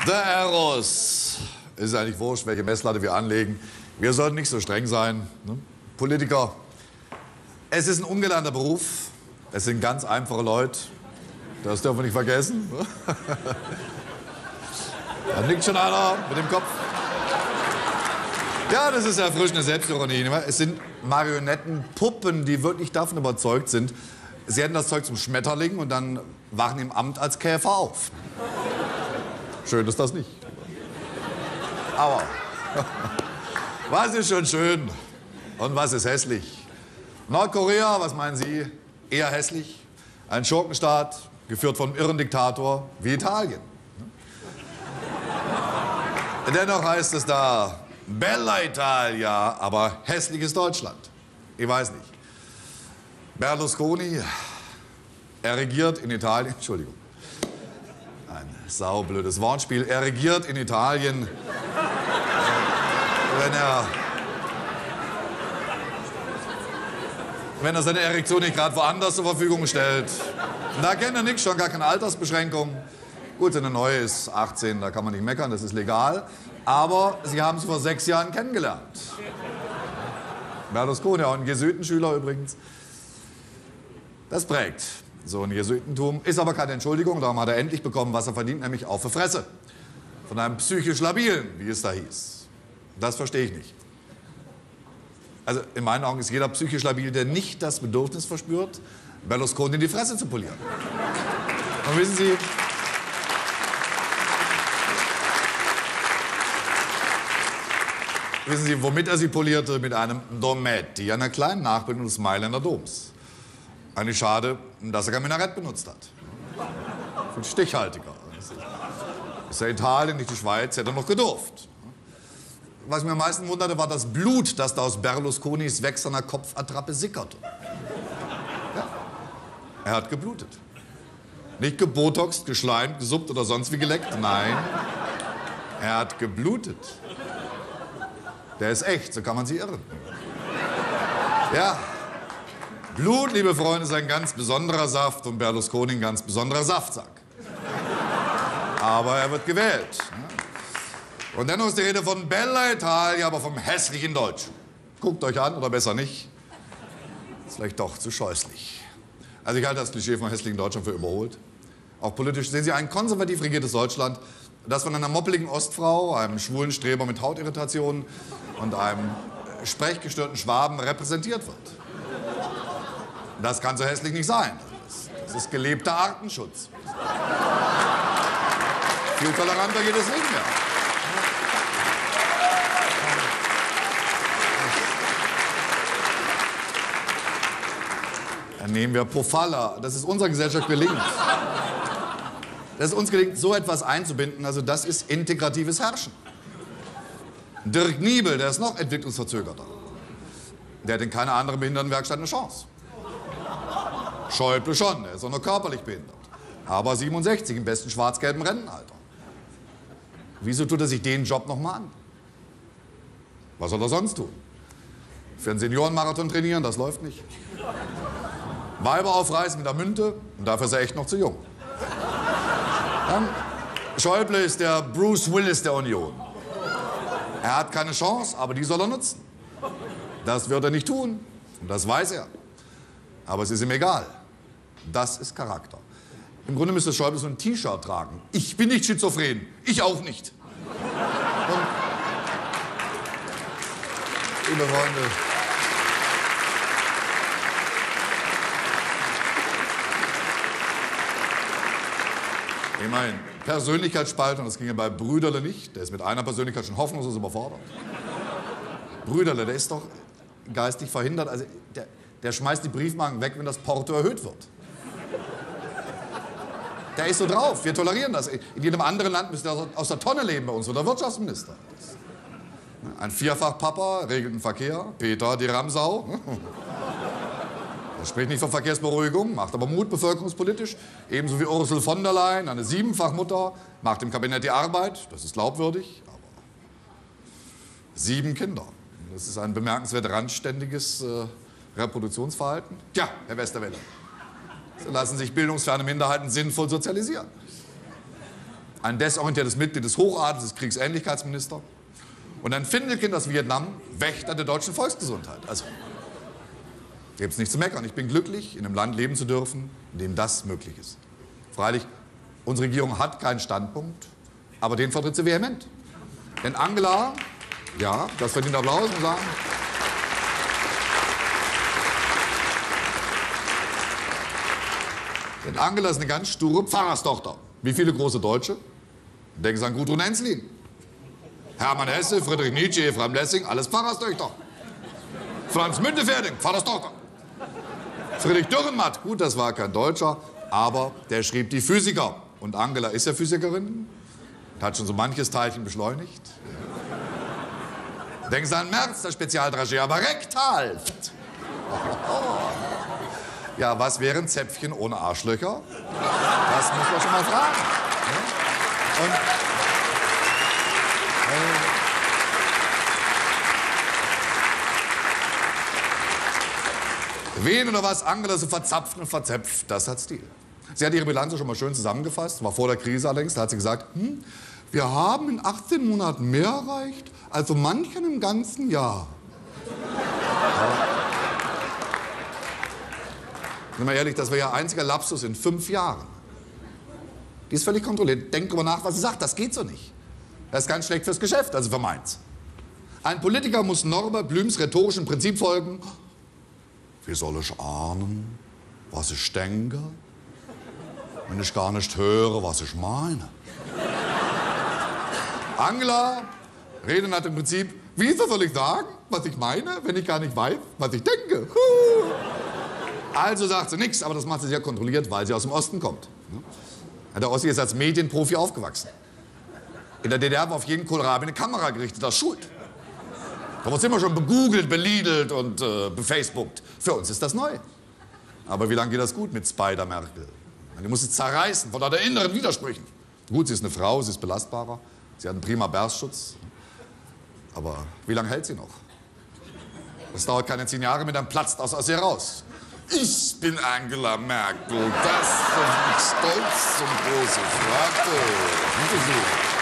Der Eros. Ist eigentlich wurscht, welche Messlatte wir anlegen. Wir sollten nicht so streng sein. Ne? Politiker. Es ist ein ungelernter Beruf. Es sind ganz einfache Leute. Das dürfen wir nicht vergessen. Da nickt schon einer mit dem Kopf. Ja, das ist erfrischende Selbstironie. Es sind Marionettenpuppen, die wirklich davon überzeugt sind, sie hätten das Zeug zum Schmetterling und dann wachen im Amt als Käfer auf. Schön ist das nicht. Aber was ist schon schön und was ist hässlich? Nordkorea, was meinen Sie? Eher hässlich. Ein Schurkenstaat, geführt von einem irren Diktator wie Italien. Dennoch heißt es da Bella Italia, aber hässliches Deutschland. Ich weiß nicht. Berlusconi, er regiert in Italien, Entschuldigung, ein saublödes Wortspiel, er regiert in Italien, wenn er seine Erektion nicht gerade woanders zur Verfügung stellt. Da kennt er nichts, schon gar keine Altersbeschränkung. Gut, seine neue ist 18, da kann man nicht meckern, das ist legal. Aber Sie haben sie vor 6 Jahren kennengelernt. Berlusconi, auch ein Jesuitenschüler übrigens. Das prägt so ein Jesuitentum. Ist aber keine Entschuldigung, darum hat er endlich bekommen, was er verdient, nämlich auf die Fresse. Von einem psychisch Labilen, wie es da hieß. Das verstehe ich nicht. Also in meinen Augen ist jeder psychisch labil, der nicht das Bedürfnis verspürt, Berlusconi in die Fresse zu polieren. Und wissen Sie, womit er sie polierte? Mit einem Dometti, einer kleinen Nachbildung des Mailänder Doms. Eigentlich schade, dass er kein Minarett benutzt hat. Viel stichhaltiger. Ist ja Italien, nicht die Schweiz, hätte er noch gedurft. Was mich am meisten wunderte, war das Blut, das da aus Berlusconis wächserner Kopfattrappe sickerte. Ja. Er hat geblutet. Nicht gebotoxt, geschleimt, gesuppt oder sonst wie geleckt. Nein, er hat geblutet. Der ist echt, so kann man sie irren. Ja, Blut, liebe Freunde, ist ein ganz besonderer Saft und Berlusconi ein ganz besonderer Saftsack. Aber er wird gewählt. Und dennoch ist die Rede von Bella Italia, aber vom hässlichen Deutschen. Guckt euch an, oder besser nicht. Ist vielleicht doch zu scheußlich. Also ich halte das Klischee vom hässlichen Deutschland für überholt. Auch politisch sehen Sie ein konservativ regiertes Deutschland, das von einer moppeligen Ostfrau, einem schwulen Streber mit Hautirritationen und einem sprechgestörten Schwaben repräsentiert wird. Das kann so hässlich nicht sein. Das ist gelebter Artenschutz. Viel toleranter geht es nicht mehr. Dann nehmen wir Pofalla. Das ist unserer Gesellschaft gelingt. Dass es uns gelingt, so etwas einzubinden, also das ist integratives Herrschen. Dirk Niebel, der ist noch entwicklungsverzögerter. Der hat in keiner anderen Behindertenwerkstatt eine Chance. Schäuble schon, der ist auch nur körperlich behindert. Aber 67, im besten schwarz-gelben Rentenalter. Wieso tut er sich den Job noch mal an? Was soll er sonst tun? Für einen Seniorenmarathon trainieren, das läuft nicht. Weiber aufreißen mit der Münte, und dafür ist er echt noch zu jung. Dann, Schäuble ist der Bruce Willis der Union. Er hat keine Chance, aber die soll er nutzen. Das wird er nicht tun, und das weiß er. Aber es ist ihm egal. Das ist Charakter. Im Grunde müsste Schäuble so ein T-Shirt tragen. Ich bin nicht schizophren, ich auch nicht. Und, liebe Freunde, immerhin, Persönlichkeitsspaltung, das ginge bei Brüderle nicht. Der ist mit einer Persönlichkeit schon hoffnungslos überfordert. Brüderle, der ist doch geistig verhindert. Also der schmeißt die Briefmarken weg, wenn das Porto erhöht wird. Der ist so drauf, wir tolerieren das. In jedem anderen Land müsste er aus der Tonne leben bei uns, oder Wirtschaftsminister. Ein Vierfach-Papa, regelt den Verkehr, Peter die Ramsau. Er spricht nicht von Verkehrsberuhigung, macht aber Mut bevölkerungspolitisch. Ebenso wie Ursula von der Leyen, eine 7-fach-Mutter, macht im Kabinett die Arbeit, das ist glaubwürdig. Aber 7 Kinder, das ist ein bemerkenswert randständiges Reproduktionsverhalten. Tja, Herr Westerwelle, so lassen sich bildungsferne Minderheiten sinnvoll sozialisieren. ein desorientiertes Mitglied des Hochadels, des Kriegsähnlichkeitsminister. Und ein Findelkind aus Vietnam, Wächter der deutschen Volksgesundheit. Also, gibt's nichts zu meckern. Ich bin glücklich, in einem Land leben zu dürfen, in dem das möglich ist. Freilich, unsere Regierung hat keinen Standpunkt, aber den vertritt sie vehement. Denn Angela, ja, das verdient Applaus, muss ich sagen. Denn Angela ist eine ganz sture Pfarrerstochter. Wie viele große Deutsche? Denken Sie an Gudrun Ensslin. Hermann Hesse, Friedrich Nietzsche, Ephraim Lessing, alles Pfarrerstöchter. Franz Müntefering, Pfarrerstochter. Friedrich Dürrenmatt, gut, das war kein Deutscher, aber der schrieb die Physiker. Und Angela ist ja Physikerin, hat schon so manches Teilchen beschleunigt. Denken Sie an Merz, der Spezialdragé, aber rektal. Ja, was wären Zäpfchen ohne Arschlöcher? Das muss man schon mal fragen. Und, wen oder was Angela so verzapft und verzäpft, das hat Stil. Sie hat ihre Bilanz schon mal schön zusammengefasst, war vor der Krise allerdings, da hat sie gesagt, wir haben in 18 Monaten mehr erreicht, als so manchen im ganzen Jahr. Sind wir ehrlich, das wäre ja einziger Lapsus in 5 Jahren. Die ist völlig kontrolliert. Denkt drüber nach, was sie sagt. Das geht so nicht. Das ist ganz schlecht fürs Geschäft, also für meins. Ein Politiker muss Norbert Blüms rhetorischen Prinzip folgen. Wie soll ich ahnen, was ich denke, wenn ich gar nicht höre, was ich meine? Angela redet nach dem Prinzip, wieso soll ich sagen, was ich meine, wenn ich gar nicht weiß, was ich denke? Also sagt sie nichts, aber das macht sie sehr kontrolliert, weil sie aus dem Osten kommt. Der Ossi ist als Medienprofi aufgewachsen. In der DDR war auf jeden Kohlrabi eine Kamera gerichtet, das schuld. Da wurde immer schon begoogelt, belidelt und befacebookt. Für uns ist das neu. Aber wie lange geht das gut mit Spider-Merkel? Die muss sich zerreißen von der inneren Widersprüchen. Gut, sie ist eine Frau, sie ist belastbarer, sie hat einen prima Berstschutz. Aber wie lange hält sie noch? Das dauert keine 10 Jahre, mit dann platzt aus ihr raus. Ich bin Angela Merkel, das ist stolz und große Frage.